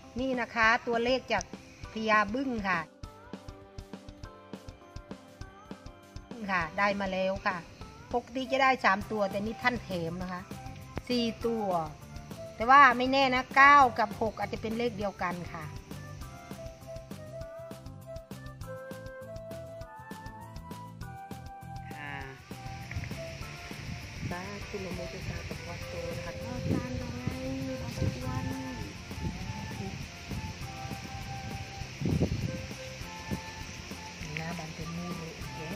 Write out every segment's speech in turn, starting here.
นี่นะคะตัวเลขจากพญาบึ้งค่ะได้มาแล้วค่ะปกติจะได้3ตัวแต่นี่ท่านแถมนะคะ4ตัวแต่ว่าไม่แน่นะ9กับ6อาจจะเป็นเลขเดียวกันค่ะบ้าคุณโมจะสากับวัดโตนะคะก็ตามยังไงวันหน้าบันเป็นมูเลยโอเค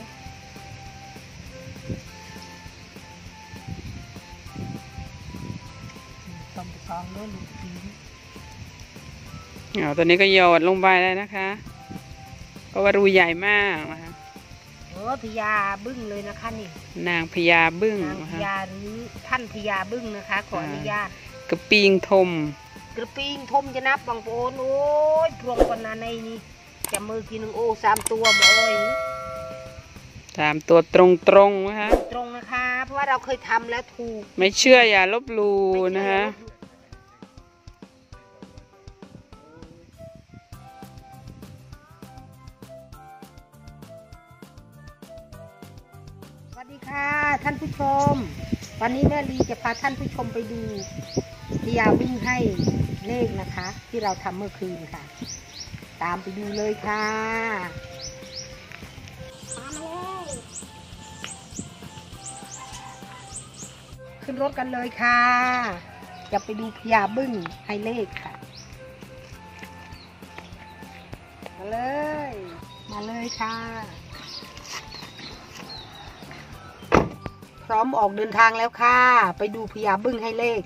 ต้องไปซองด้วยลูกทีตัวนี้ก็โยนลงไปเลยนะคะเพราะว่ารูใหญ่มากนะคะพญาบึ้งเลยนะคะนี่นางพญาบึ้งนางพญาหรือท่านพญาบึ้งนะคะขออนุญาตกระปิงทมจะนับบางโอนโอ้ยพรวงคนนั้นในนี่จะมือกินโอ้3ตัวหมดเลย 3ตัวตรงนะคะตรงนะคะเพราะว่าเราเคยทำแล้วถูกไม่เชื่ออย่าลบหลู่นะคะสวัสดีค่ะท่านผู้ชมวันนี้แม่ลีจะพาท่านผู้ชมไปดูพญาบึ้งให้เลขนะคะที่เราทำเมื่อคืนค่ะตามไปดูเลยค่ะขึ้นรถกันเลยค่ะจะไปดูพญาบึ้งให้เลขค่ะมาเลยค่ะพร้อมออกเดินทางแล้วค่ะไปดูพญาบึ้งให้เลข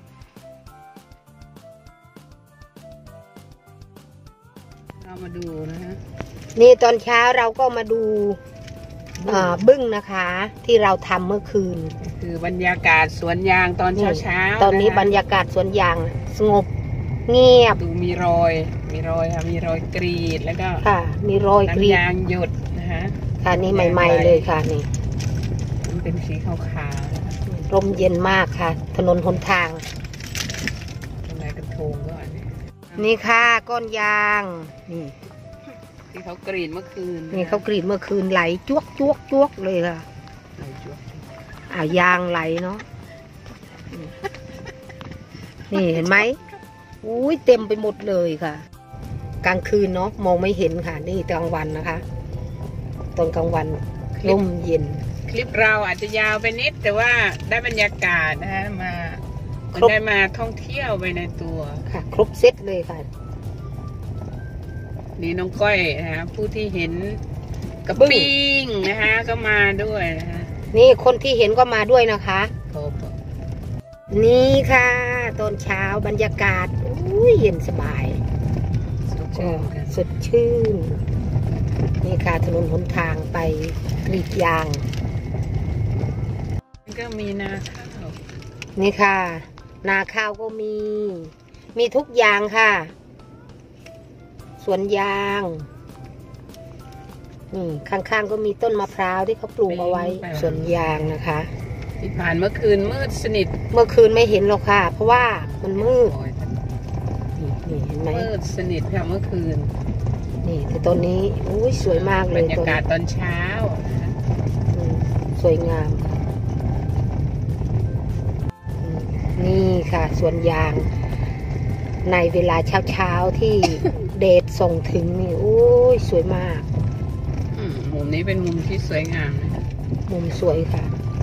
เรามาดูนะฮะนี่ตอนเช้าเราก็มาดูบึ้งนะคะที่เราทำเมื่อคืนคือบรรยากาศสวนยางตอนเช้าตอนนี้บรรยากาศสวนยางสงบเงียบดูมีรอยค่ะมีรอยกรีดแล้วก็ค่ะมีรอยกรีดยางหยดนะฮะค่ะนี่ใหม่ๆเลยค่ะนี่มันเป็นสีขาวๆลมเย็นมากค่ะถนนหนทางตรงไหนกระทงก็นี่ค่ะก้อนยางนี่ที่เขากรีดเมื่อคืนนี่เขากรีดเมื่อคืนไหลจวกเลยค่ะยางไหลเนาะนี่เห็นไหมอุ้ยเต็มไปหมดเลยค่ะกลางคืนเนาะมองไม่เห็นค่ะนี่กลางวันนะคะตอนกลางวันลมเย็นคลิปเราอาจจะยาวไปนิดแต่ว่าได้บรรยากาศนะฮะได้มาท่องเที่ยวไปในตัวค่ะครบเซตเลยค่ะนี่น้องก้อยนะฮะผู้ที่เห็นกระปิ้งนะคะก็มาด้วยนะฮะนี่คนที่เห็นก็มาด้วยนะคะนี่ค่ะตอนเช้าบรรยากาศอุ้ยเย็นสบายสดชื่นนี่ค่ะถนนหนทางไปกรีดยางก็มีนาข้าวนี่ค่ะนาข้าวก็มีทุกอย่างค่ะสวนยางข้างๆก็มีต้นมะพร้าวที่เขาปลูกเอาไว้สวนยางนะคะที่ผ่านเมื่อคืนมืดสนิทเมื่อคืนไม่เห็นหรอกค่ะเพราะว่ามันมืดนี่เห็นไหมมืดสนิทค่ะเมื่อคืนนี่แต่ต้นนี้อุ้ยสวยมากเลยบรรยากาศตอนเช้าสวยงามนี่ค่ะสวนยางในเวลาเช้าที่เดชส่งถึงนี่โอ้ยสวยมากมุมนี้เป็นมุมที่สวยงามนะมุมสวยค่ะ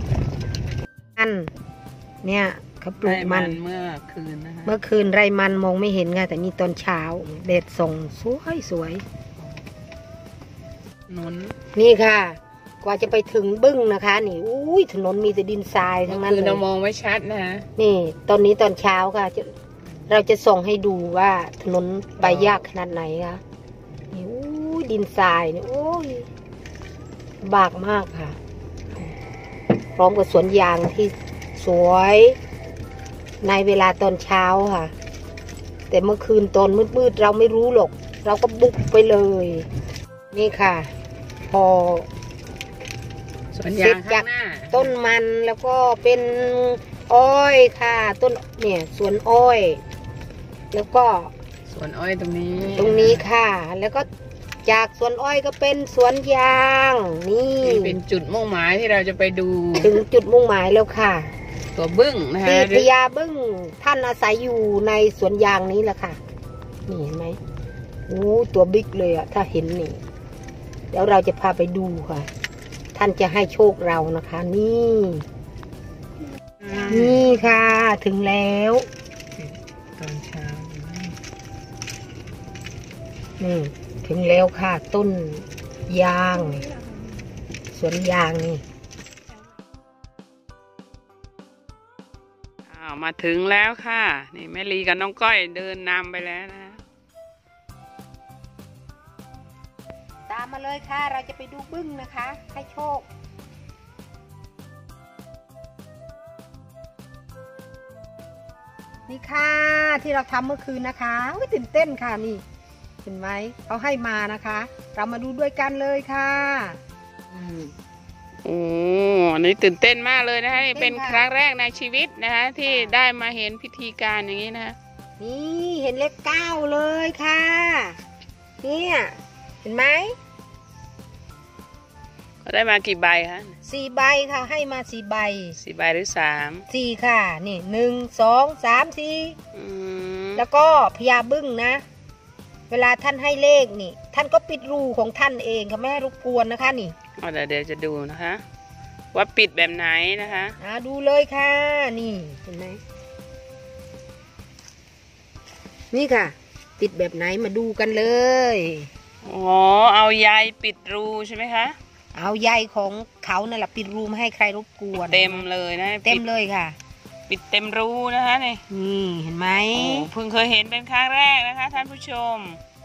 เนี่ยเขาปลูกมันเมื่อคืนนะคะเมื่อคืนไรมันมองไม่เห็นไงแต่นี่ตอนเช้าเดชส่งสวยนี่ค่ะกว่าจะไปถึงบึ้งนะคะนี่อุ้ยถนนมีแต่ดินทรายทั้งนั้นเลยเรามองไม่ชัดนะนี่ตอนนี้ตอนเช้าค่ะเราจะส่งให้ดูว่าถนนไปยากขนาดไหนคะนี่อุ้ยดินทรายนี่โอ้ยบากมากค่ะพร้อมกับสวนยางที่สวยในเวลาตอนเช้าค่ะแต่เมื่อคืนตอนมืดๆเราไม่รู้หรอกเราก็บุกไปเลยนี่ค่ะพอสวนยางข้างหน้าต้นมันแล้วก็เป็นอ้อยค่ะต้นเนี่ยสวนอ้อยแล้วก็สวนอ้อยตรงนี้ค่ะ แล้วก็จากสวนอ้อยก็เป็นสวนยางนี่เป็นจุดมุ่งหมายที่เราจะไปดูถึงจุดมุ่งหมายแล้วค่ะตัวบึ้งนะคะที่พญาบึ้งท่านอาศัยอยู่ในสวนยางนี้แหละค่ะนี่เห็นไหมโอ้ตัวบิ๊กเลยอะถ้าเห็นนี่เดี๋ยวเราจะพาไปดูค่ะท่านจะให้โชคเรานะคะนี่ค่ะถึงแล้วตอนเช้านี่ถึงแล้วค่ะต้นยางสวนยางนี่มาถึงแล้วค่ะนี่แม่ลีกับน้องก้อยเดินนำไปแล้วนะตามมาเลยค่ะเราจะไปดูบึ้งนะคะให้โชคนี่ค่ะที่เราทำเมื่อคืนนะคะตื่นเต้นค่ะนี่เห็นไหมเขาให้มานะคะเรามาดูด้วยกันเลยค่ะโอ้อันนี้ตื่นเต้นมากเลยนะคะเป็นครั้งแรกในชีวิตนะคะที่ได้มาเห็นพิธีการอย่างนี้นะนี่เห็นเลข 9เลยค่ะเนี่ยเห็นไหมเขาได้มากี่ใบคะ 4 ใบค่ะให้มา4 ใบ 4 ใบหรือ3 4ค่ะนี่1 2 3 4แล้วก็พญาบึ้งนะเวลาท่านให้เลขนี่ท่านก็ปิดรูของท่านเองค่ะไม่ให้รบกวนนะคะนี่เดี๋ยวจะดูนะคะว่าปิดแบบไหนนะคะดูเลยค่ะนี่เห็นไหมนี่ค่ะปิดแบบไหนมาดูกันเลยอ๋อเอาใยปิดรูใช่ไหมคะเอาใยของเขานั่นแหละปิดรูไม่ให้ใครรบกวนเต็มเลยนะเต็มเลยค่ะปิดเต็มรูนะคะนี่เห็นไหมเพิ่งเคยเห็นเป็นครั้งแรกนะคะท่านผู้ชม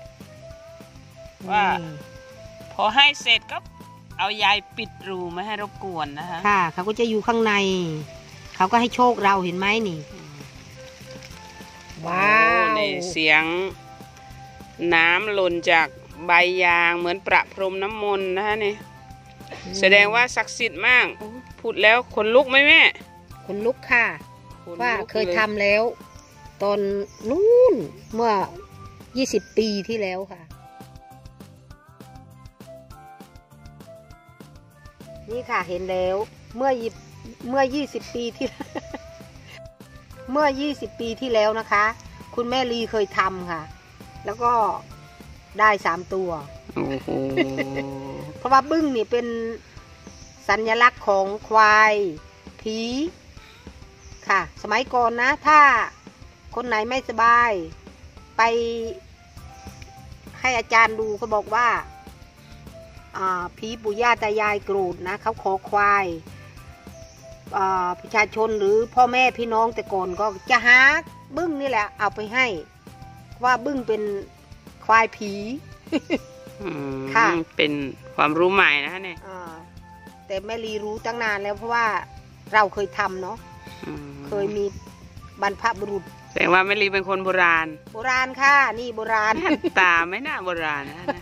ว่าพอให้เสร็จก็เอาใยปิดรูไม่ให้รบกวนนะคะค่ะเขาก็จะอยู่ข้างในเขาก็ให้โชคเราเห็นไหมนี่ว้าวนี่เสียงน้ำหล่นจากใบยางเหมือนประพรมน้ำมนต์นะคะนี่แสดงว่าศักดิ์สิทธิ์มากพูดแล้วขนลุกไหมแม่ขนลุกค่ะว่าเคยทำแล้วตอนนู้นเมื่อ20 ปีที่แล้วค่ะนี่ค่ะเห็นแล้วเมื่อ20 ปีที่เมื่อ20 ปีที่แล้วนะคะคุณแม่ลีเคยทำค่ะแล้วก็ได้3 ตัวเพราะว่าบึ้งนี่เป็นสัญลักษณ์ของควายผีค่ะสมัยก่อนนะถ้าคนไหนไม่สบายไปให้อาจารย์ดูเขาบอกว่าผีปู่ย่าตายายโกรธนะเขาขอควายประชาชนหรือพ่อแม่พี่น้องแต่ก่อนก็จะหาบึ้งนี่แหละเอาไปให้ว่าบึ้งเป็นควายผีค่ะเป็นความรู้ใหม่นะเนี่ยแต่แม่ลีรู้ตั้งนานแล้วเพราะว่าเราเคยทำเนาะเคยมีบรรพบุรุษแสดงว่าแม่ลีเป็นคนโบราณค่ะนี่โบราณตาไม่น่าโบราณนะ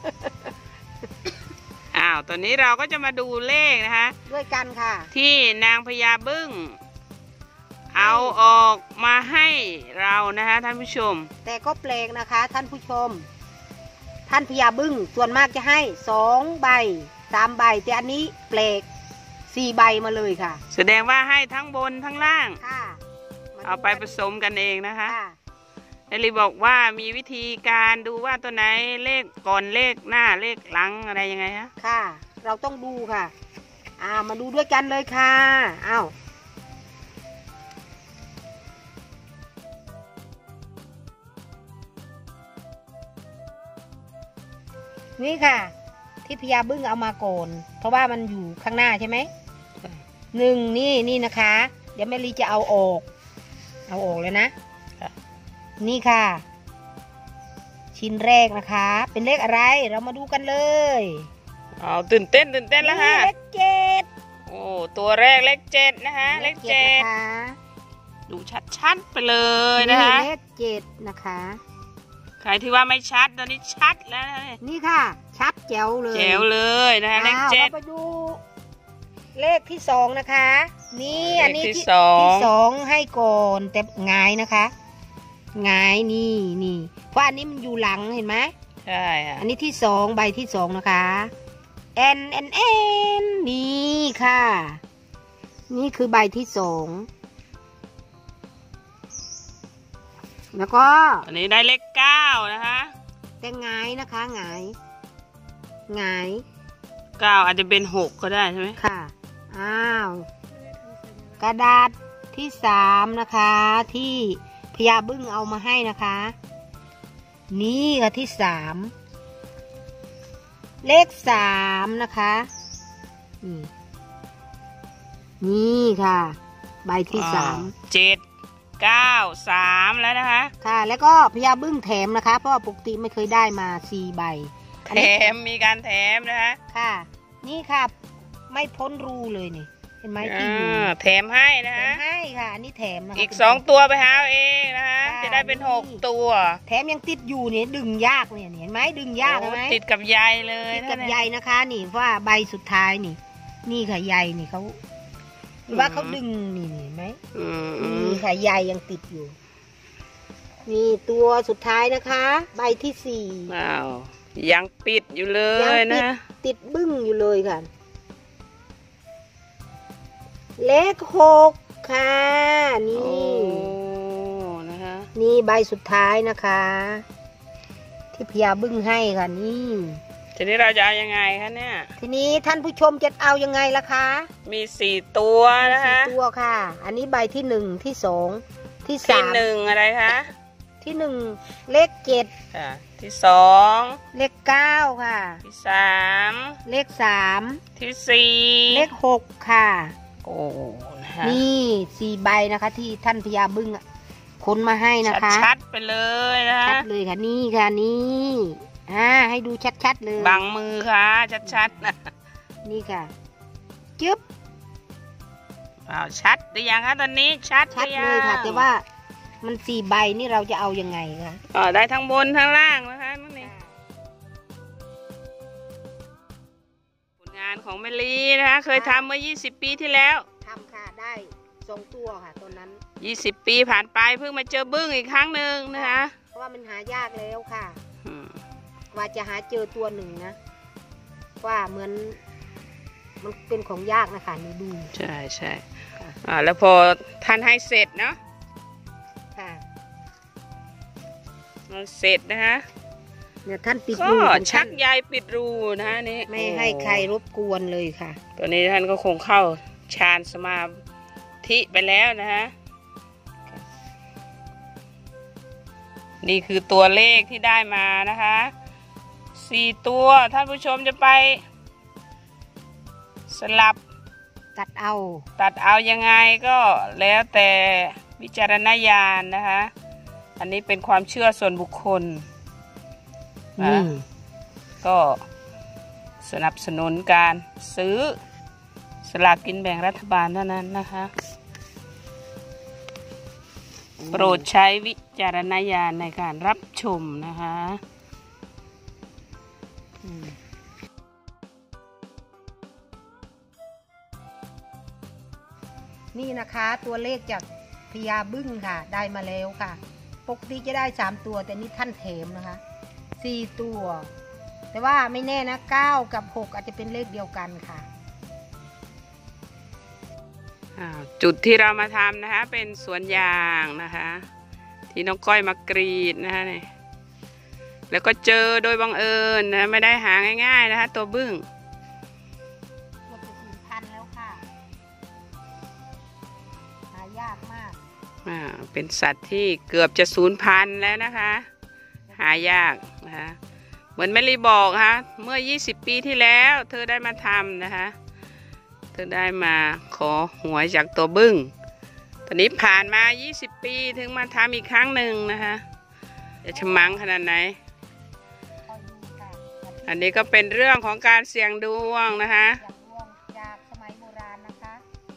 ตอนนี้เราก็จะมาดูเลขนะคะด้วยกันค่ะที่นางพญาบึ้งเอาออกมาให้เรานะคะท่านผู้ชมแต่ก็แปลกนะคะท่านผู้ชมท่านพญาบึ้งส่วนมากจะให้2 ใบ 3 ใบแต่อันนี้แปลก4 ใบมาเลยค่ะแสดงว่าให้ทั้งบนทั้งล่างเอาไปผสมกันเองนะคะแอลลี่บอกว่ามีวิธีการดูว่าตัวไหนเลขก่อนเลขหน้าเลขหลังอะไรยังไงฮะค่ะเราต้องดูค่ะมาดูด้วยกันเลยค่ะนี่ค่ะที่พญาบึ้งเอามาก่อนเพราะว่ามันอยู่ข้างหน้าใช่ไหม1นี่นะคะเดี๋ยวแม่ลีจะเอาออกเลยนะนี่ค่ะชิ้นแรกนะคะเป็นเลขอะไรเรามาดูกันเลยตื่นเต้นแล้วค่ะเลข7 โอ้ตัวแรกเลข7นะคะเลข7ดูชัดๆไปเลยนะคะเลข7นะคะใครที่ว่าไม่ชัดตอนนี้ชัดแล้วนี่ค่ะชัดแจ๋วเลยนะคะเลข7 เราไปดูเลขที่2นะคะนี่อันนี้ที่2ให้ก่อนแต่ง่ายนะคะหงายนี่เพราะอันนี้มันอยู่หลังเห็นไหมใช่ค่ะอันนี้ที่สองใบที่สองนะคะแอนนี่ค่ะนี่คือใบที่สองแล้วก็อันนี้ได้เลข9นะคะแต่หงายนะคะหงาย 9อาจจะเป็น6ก็ได้ใช่ไหมค่ะอ้าวกระดาษที่3นะคะที่พญาบึ้งเอามาให้นะคะนี่ค่ะที่3เลข3นะคะนี่ค่ะใบที่3 7 9 3แล้วนะคะค่ะแล้วก็พญาบึ้งแถมนะคะเพราะว่าปกติไม่เคยได้มา4 ใบแถมมีการแถมนะคะค่ะนี่ค่ะไม่พ้นรูเลยนี่เห็นไหมที่อยู่แถมให้นะคะให้ค่ะอันนี้แถมนะคะอีก2 ตัวไปหาเองนะคะจะได้เป็น6 ตัวแถมยังติดอยู่เนี่ยดึงยากเนี่ยเห็นไหมดึงยากไหมติดกับใยเลยติดกับใยนะคะนี่ว่าใบสุดท้ายนี่ค่ะใยนี่เขาว่าเขาดึงนี่เห็นไหมนี่ค่ะใยยังติดอยู่นี่ตัวสุดท้ายนะคะใบที่4 ว้าวยังปิดอยู่เลยนะติดบึ้งอยู่เลยค่ะเลข6ค่ะนี่นะคะนี่ใบสุดท้ายนะคะที่พญาบึ้งให้ค่ะนี่ทีนี้เราจะเอายังไงคะเนี่ยทีนี้ท่านผู้ชมจะเอายังไงล่ะคะมี4 ตัวนะคะ 4 ตัวค่ะอันนี้ใบที่1ที่2ที่3 ที่1อะไรคะที่1เลข7 ค่ะที่2 เลข9ค่ะที่3 เลข3 ที่4 เลข6ค่ะโอ้นี่4 ใบนะคะที่ท่านพญาบึ้งค้นมาให้นะคะชัดไปเลยนะคะชัดเลยค่ะนี่ค่ะนี่ให้ดูชัดๆเลยบังมือค่ะชัดๆนะนี่ค่ะจึ๊บชัดหรือยังคะตอนนี้ชัดเลยค่ะแต่ว่ามัน4 ใบนี่เราจะเอายังไงคะได้ทั้งบนทั้งล่างนะคะนี่ผลงานของแมลี่นะคะเคยทำเมื่อ20 ปีที่แล้วทำค่ะได้2 ตัวค่ะตอนนั้น 20 ปีผ่านไปเพิ่งมาเจอบึ้งอีกครั้งหนึ่งนะคะเพราะว่ามันหายากแล้วค่ะว่าจะหาเจอตัวหนึ่งนะว่าเหมือนมันเป็นของยากนะคะนี่ดูใช่แล้วพอท่านให้เสร็จเนาะค่ะเสร็จนะคะเนี่ยท่านปิดรูก็ชักใยปิดรูนะนี่ไม่ให้ใครรบกวนเลยค่ะตอนนี้ท่านก็คงเข้าฌานสมาธิไปแล้วนะฮะนี่คือตัวเลขที่ได้มานะคะ4 ตัวท่านผู้ชมจะไปสลับตัดเอายังไงก็แล้วแต่วิจารณญาณนะคะอันนี้เป็นความเชื่อส่วนบุคคลก็สนับสนุนการซื้อสลากกินแบ่งรัฐบาลเท่านั้นนะคะโปรดใช้วิจารณญาณในการรับชมนะคะนี่นะคะตัวเลขจากพญาบึ้งค่ะได้มาแล้วค่ะปกติจะได้3 ตัวแต่นี่ท่านแถมนะคะ4 ตัวแต่ว่าไม่แน่นะ9กับ6อาจจะเป็นเลขเดียวกันค่ะจุดที่เรามาทำนะคะเป็นสวนยางนะคะที่น้องก้อยมากรีดนะคะนี่แล้วก็เจอโดยบังเอิญนะไม่ได้หาง่ายๆนะคะตัวบึ้งแล้วค่ะหายากมากเป็นสัตว์ที่เกือบจะสูญพันธุ์แล้วนะคะหายากนะคะเหมือนแมลี่บอกค่ะเมื่อ20 ปีที่แล้วเธอได้มาทำนะคะเธอได้มาขอหวยจากตัวบึ้งตอนนี้ผ่านมา20 ปีถึงมาทำอีกครั้งหนึ่งนะคะจะฉมังขนาดไหนอันนี้ก็เป็นเรื่องของการเสี่ยงดวงนะคะจากสมัยโบราณนะคะ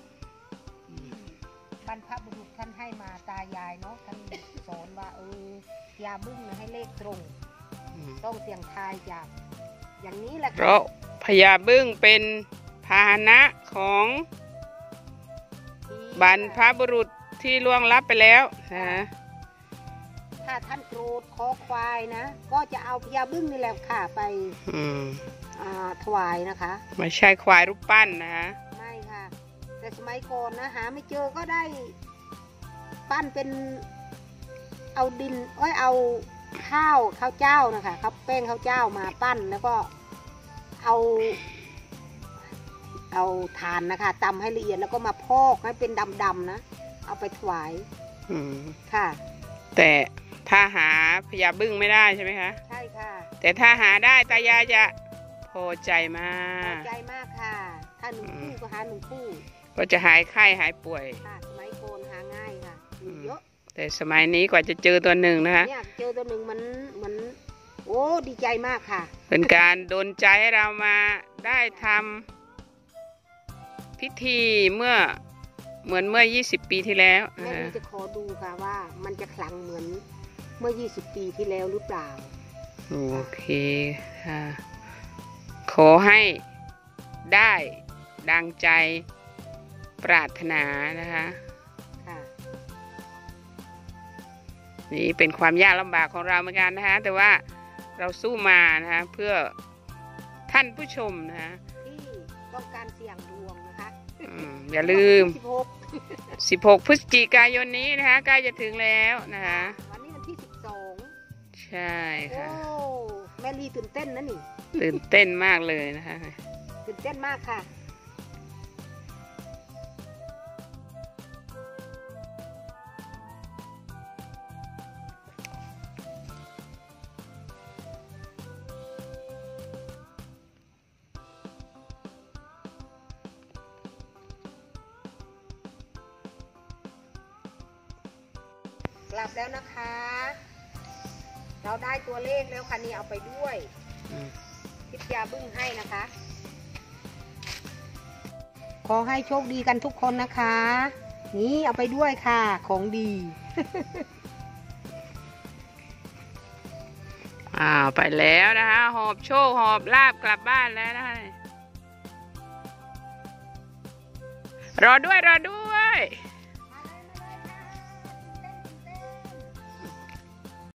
บรรพบุรุษท่านให้มาตายายเนาะท่านสอนว่ายาบึ้งให้เลขตรงต้องเสี่ยงทายจากอย่างนี้แหละเพราะพญาบึ้งเป็นพาหนะของบรรพบุรุษที่ล่วงลับไปแล้วนะท่านโกรธคอควายนะก็จะเอาพญาบึ้งนี่แหละค่ะไปถวายนะคะไม่ใช่ควายรูปปั้นนะคะไม่ค่ะแต่สมัยก่อนนะหาไม่เจอก็ได้ปั้นเป็นเอาดินเอาข้าวเจ้านะคะครับแป้งข้าวเจ้ามาปั้นแล้วก็เอาถ่านนะคะตำให้ละเอียดแล้วก็มาพอกให้เป็นดำๆนะเอาไปถวายค่ะแต่ถ้าหาพญาบึ้งไม่ได้ใช่ไหมคะใช่ค่ะแต่ถ้าหาได้ตายายจะพอใจมากพอใจมากค่ะถ้า1 คู่ก็หา1 คู่ก็จะหายไข้หายป่วยค่ะสมัยโกนหาง่ายค่ะเยอะแต่สมัยนี้กว่าจะเจอตัวหนึ่งนะคะเนี่ยเจอตัวหนึ่งมันโอ้ดีใจมากค่ะเป็นการดลใจให้เรามาได้ทำพิธีเหมือนเมื่อ20 ปีที่แล้วแม่จะขอดูค่ะว่ามันจะขลังเหมือนเมื่อ20 ปีที่แล้วหรือเปล่าโอเคค่ะขอให้ได้ดังใจปรารถนานะคะนี่เป็นความยากลำบากของเราเหมือนกันนะคะแต่ว่าเราสู้มานะคะเพื่อท่านผู้ชมนะคะที่ต้องการเสี่ยงดวงนะคะอย่าลืม16 พฤศจิกายนนี้นะคะใกล้จะถึงแล้วนะคะวันนี้วันที่12 ใช่ค่ะโอ้แม่ลีตื่นเต้นนะนี่ตื่นเต้นมากเลยนะคะตื่นเต้นมากค่ะกลับแล้วนะคะเราได้ตัวเลขแล้วค่ะนี่เอาไปด้วยทิพยาบึ้งให้นะคะขอให้โชคดีกันทุกคนนะคะนี่เอาไปด้วยค่ะของดีไปแล้วนะคะหอบโชคหอบลาบกลับบ้านแล้วนะคะรอด้วย